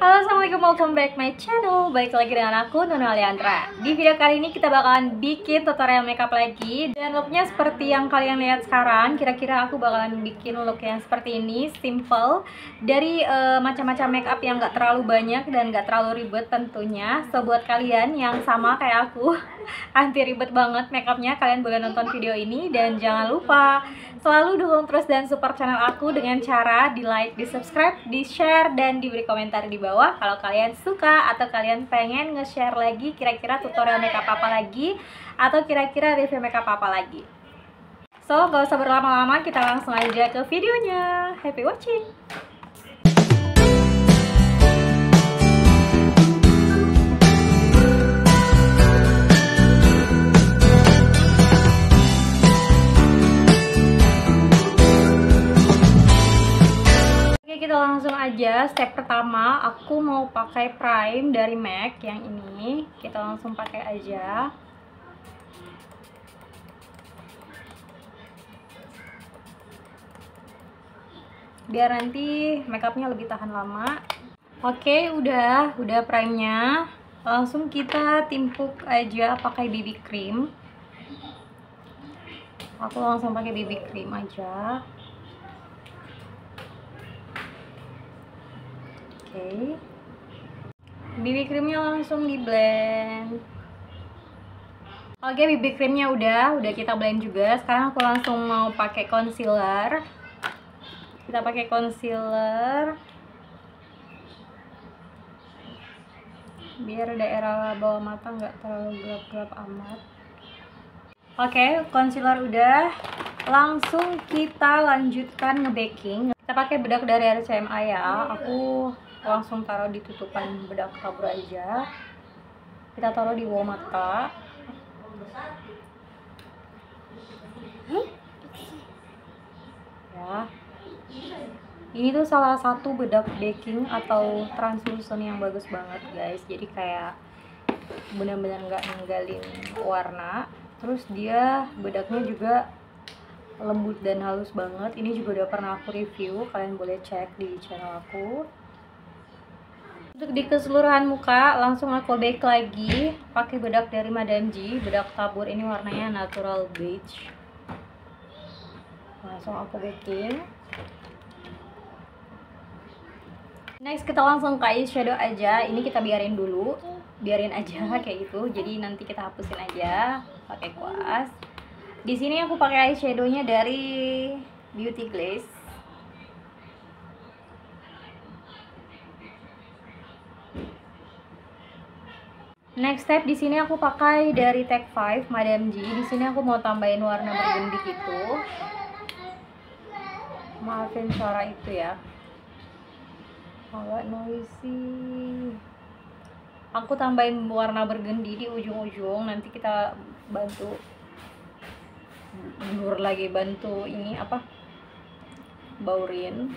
Halo, assalamualaikum, welcome back my channel. Balik lagi dengan aku, Nona Leandra. Di video kali ini kita bakalan bikin tutorial makeup lagi. Dan looknya seperti yang kalian lihat sekarang. Kira-kira aku bakalan bikin look yang seperti ini, simple. Dari macam-macam makeup yang gak terlalu banyak dan gak terlalu ribet tentunya. So buat kalian yang sama kayak aku, anti ribet banget makeupnya, kalian boleh nonton video ini. Dan jangan lupa selalu dukung terus dan support channel aku dengan cara di like, di subscribe, di share, dan diberi komentar di bawah kalau kalian suka atau kalian pengen nge-share lagi kira-kira tutorial makeup apa lagi atau kira-kira review makeup apa lagi. So gak usah berlama-lama, kita langsung aja ke videonya. Happy watching! Kita langsung aja. Step pertama, aku mau pakai prime dari MAC yang ini. Kita langsung pakai aja. Biar nanti makeupnya lebih tahan lama. Oke, udah prime-nya. Langsung kita timpuk aja pakai BB cream. Aku langsung pakai BB cream aja. Oke, BB creamnya langsung di blend. Oke, BB creamnya udah kita blend juga. Sekarang aku langsung mau pakai concealer. Kita pakai concealer biar daerah bawah mata nggak terlalu gelap-gelap amat. Oke, concealer udah. Langsung kita lanjutkan nge-baking. Kita pakai bedak dari RCMA ya. Aku langsung taruh di tutupan bedak tabur aja. Kita taruh di bawah mata. Ya. Ini tuh salah satu bedak baking atau translucent yang bagus banget, guys. Jadi kayak benar-benar nggak ninggalin warna. Terus dia bedaknya juga lembut dan halus banget. Ini juga udah pernah aku review, kalian boleh cek di channel aku. Untuk di keseluruhan muka langsung aku bake lagi pakai bedak dari Madame G, bedak tabur. Ini warnanya natural beige. Langsung aku baking. Next kita langsung ke eyeshadow aja. Ini kita biarin dulu, biarin aja kayak gitu. Jadi nanti kita hapusin aja pakai kuas. Di sini aku pakai eyeshadownya dari Beauty Glaze. Next step, di sini aku pakai dari Take 5 Madame G. Di sini aku mau tambahin warna bergendik gitu. Maafin suara itu ya, agak noisy. Aku tambahin warna bergendi di ujung-ujung. Nanti kita bantu blur lagi, bantu ini apa, baurin.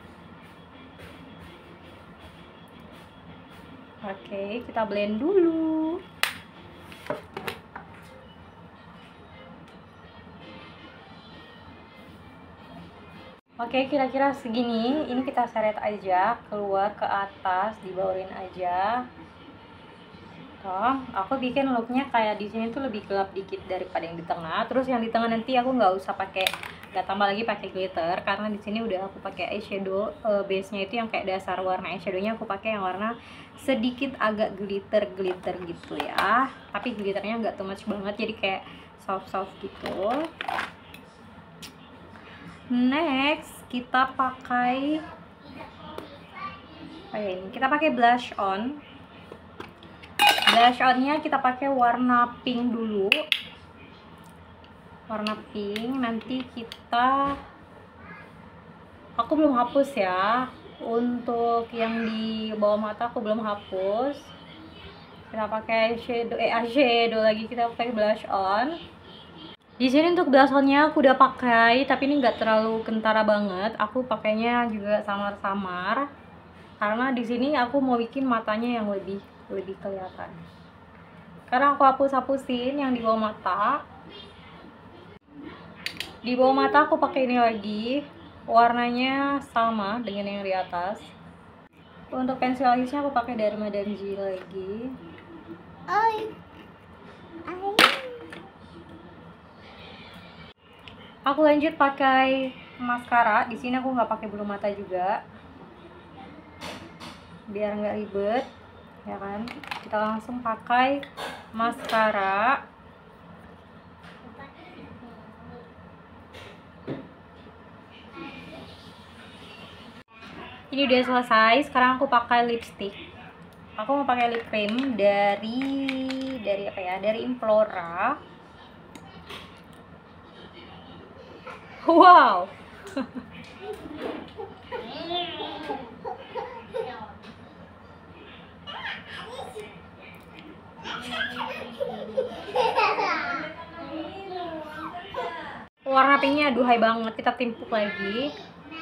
Oke, kita blend dulu. Oke, kira-kira segini. Ini kita seret aja keluar ke atas, dibaurin aja. Toh, aku bikin looknya kayak di sini tuh lebih gelap dikit daripada yang di tengah. Terus yang di tengah nanti aku nggak usah pakai, nggak tambah lagi pakai glitter karena di sini udah aku pakai eyeshadow base-nya itu yang kayak dasar warna eyeshadownya aku pakai yang warna sedikit agak glitter gitu ya. Tapi glitternya nggak too much banget, jadi kayak soft gitu. Next kita pakai ini, kita pakai blush on. Blush onnya kita pakai warna pink dulu, warna pink. Nanti aku belum hapus ya, untuk yang di bawah mata aku belum hapus. Kita pakai eyeshadow lagi, kita pakai blush on. Di sini untuk blush onnya aku udah pakai, tapi ini nggak terlalu kentara banget. Aku pakainya juga samar-samar karena di sini aku mau bikin matanya yang lebih kelihatan. Karena aku hapus-hapusin yang di bawah mata. Di bawah mata aku pakai ini lagi, warnanya sama dengan yang di atas. Untuk pensil alisnya aku pakai dari Madame G lagi. Aku lanjut pakai maskara. Di sini aku nggak pakai bulu mata juga, biar nggak ribet, ya kan? Kita langsung pakai maskara. Ini udah selesai. Sekarang aku pakai lipstick. Aku mau pakai lip cream dari apa ya? Dari Implora. Wow. Warna pinknya aduhai banget. Kita timpuk lagi.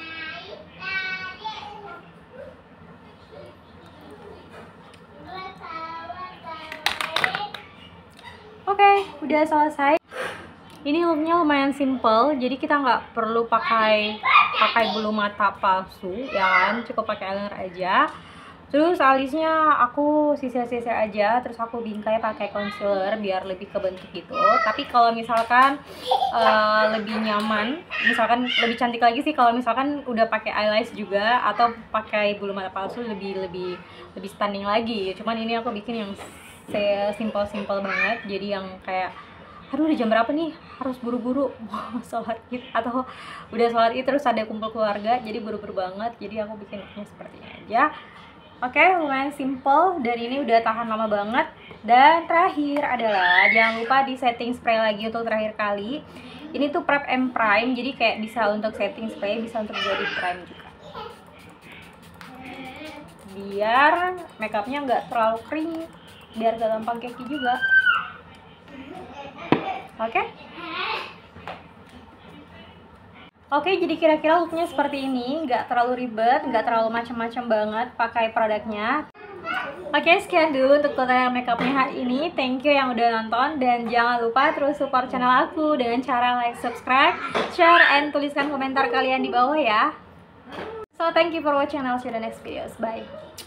Oke, udah selesai. Ini looknya lumayan simple, jadi kita nggak perlu pakai bulu mata palsu, ya kan? Cukup pakai eyeliner aja. Terus alisnya aku sisir-sisir aja, terus aku bingkai pakai concealer biar lebih kebentuk gitu. Tapi kalau misalkan lebih nyaman, misalkan lebih cantik lagi sih kalau misalkan udah pakai eyelash juga atau pakai bulu mata palsu, lebih stunning lagi. Cuman ini aku bikin yang simple banget, jadi yang kayak aduh udah jam berapa nih, harus buru-buru mau sholat id atau udah sholat id terus ada kumpul keluarga, jadi buru-buru banget. Jadi aku bikin looknya seperti ini aja. Oke, lumayan simple dan ini udah tahan lama banget. Dan terakhir adalah jangan lupa di setting spray lagi untuk terakhir kali. Ini tuh prep and prime, jadi kayak bisa untuk setting spray, bisa untuk jadi prime juga, biar makeupnya nggak terlalu kering, biar gak gampang keki juga. Oke, jadi kira-kira looknya seperti ini, nggak terlalu ribet, nggak terlalu macam-macam banget pakai produknya. Oke, sekian dulu untuk tutorial makeupnya hari ini. Thank you yang udah nonton, dan jangan lupa terus support channel aku dengan cara like, subscribe, share, and tuliskan komentar kalian di bawah ya. So thank you for watching, and I'll see you in the next videos. Bye.